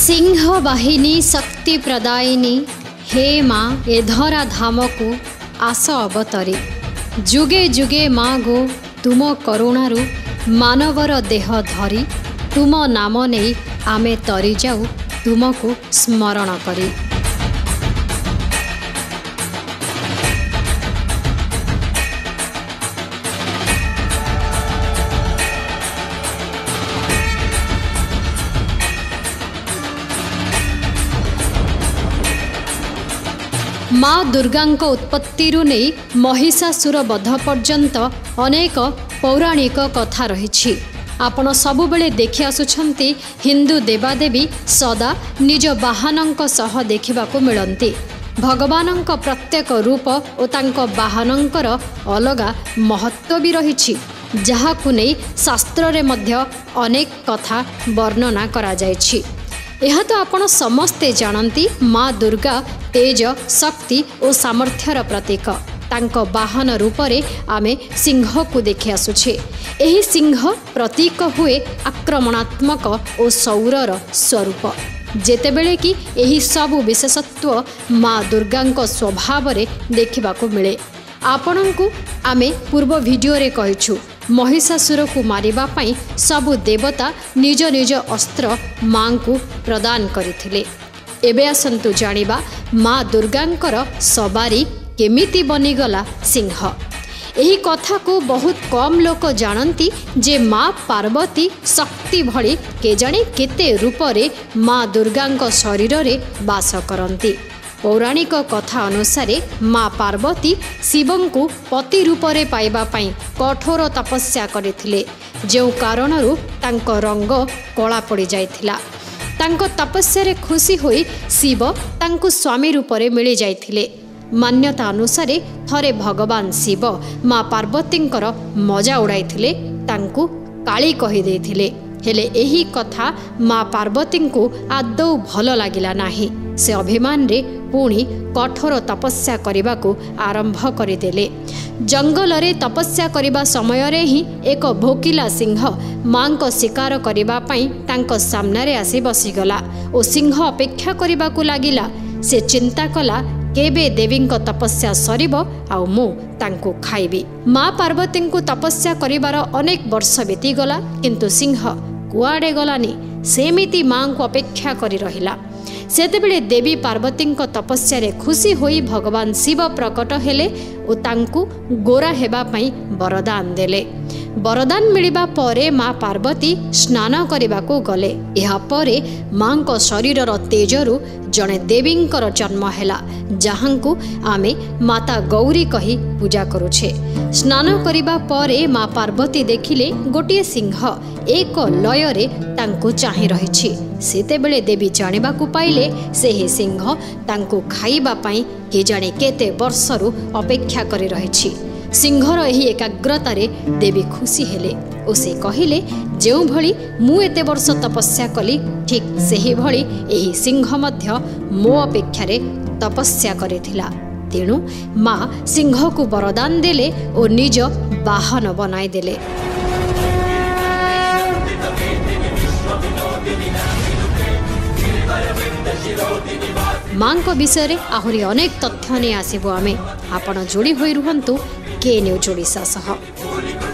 सिंह बाहिनी शक्ति प्रदायिनी हे माँ ए धरा धाम को आस अवतरी जुगे जुगे माँ गो तुम करुणारू मानवर देह धरी तुम नाम नहीं आमे तरी जाऊ तुमको स्मरण करी। माँ दुर्गा उत्पत्ति नहीं महिषासुर वध पर्यंत अनेक पौराणिक कथा रही। आपण सबुबले देखि आसुछंती हिंदू देवादेवी सदा निज वाहनंक सह देखिबाकू मिलंती। भगवानंक प्रत्येक रूप और तांको वाहनंकर अलगा महत्व भी रही, जहाकू नहीं शास्त्र रे मध्य अनेक कथा वर्णना करा जायछि। यह तो आपण समस्ते जानती माँ दुर्गा तेज शक्ति और सामर्थ्यर प्रतीक। तांको वाहन रूपरे आमे सिंह को देखि आसुछे। एही सिंह प्रतीक हुए आक्रमणात्मक और शौरर स्वरूप, जेतेबेले कि एही सबु विशेषत्व माँ दुर्गांको स्वभाव रे देखिबाकू मिले। आपणंकु आमे पूर्व वीडियो रे कहिछु महिषासुर को मारिबा पई सबु देवता निज निज अस्त्र माँ को प्रदान करथिले। एबे आसंतु जानिबा माँ दुर्गांकर सवारी केमिति बनिगला सिंह। एही कथा को बहुत कम लोक जानती जे माँ पार्वती शक्ति भली केजाणे केते रूपरे माँ दुर्गांक शरीर रे वास करती। पौराणिक कथा अनुसार माँ पार्वती शिवं को पति रूपरे पाइबा पई कठोर तपस्या करथिले, जो कारणरू तांको रंग कला पड़ी जाइथिला। तांको तपस्या रे खुशी होई शिव तांको स्वामी रूपरे मिली जाइथिले। मान्यता अनुसार थरे भगवान शिव माँ पार्वतींकर मजा उड़ाइथिले, तांको काली कहि देथिले। हेले एही कथा माँ पार्वती को आदौ भल लागिला नाही। से अभिमान रे पुणी कठोर तपस्या करने को आरंभ करदेले। जंगल रे तपस्या करिबा समय रे ही एक भोकिला सिंह माँ को शिकार करबा पई तांको सामने रे आसी बसीगला और सिंह अपेक्षा करबा को लागिला। से चिंता कला केबे देवी को तपस्या सरिब आउ मु तांको खाइबी। माँ पार्वती को तपस्या करिबार अनेक वर्ष बीतीगला, किंतु सिंह कुआड़े गलानी सेमिति माँ को अपेक्षा करी रहिला। सेतेबेले देवी पार्वती तपस्या रे खुशी होई भगवान शिव प्रकट हेले और तांकु गोरा हेबा पई वरदान देले। वरदान मिलिबा परे माँ पार्वती स्नान करने गले। यह परे माँ को शरीर तेजरू जड़े देवींकर जन्म हैला, जहांकु आमे माता गौरी कही पूजा करुछे। स्नान करिबा परे माँ पार्वती देखिले गोटे सिंह एक लयरे तांकु चाहि रहिछि। सेतेबेले देवी जानिबाकू पाइले सेही सिंह तांकु खाइबा पई के जाने केते वर्षरू अपेक्षा करि रहिछि। सिंहर एही एकाग्रतारे देवी खुशी हेले और से कहिले जो भली मु एते वर्ष तपस्या कली ठीक सेही भली एही सिंह मध्य मो अपेक्षा रे तपस्या करिथिला। तेणु माँ सिंह को वरदान देले और निज वाहन बनाई देले। माँ को विषय रे आहुरी अनेक तथ्य नहीं आसबू आमे। आपण जोड़ी होई रुहंतु के न्यूज ओडिशा सह।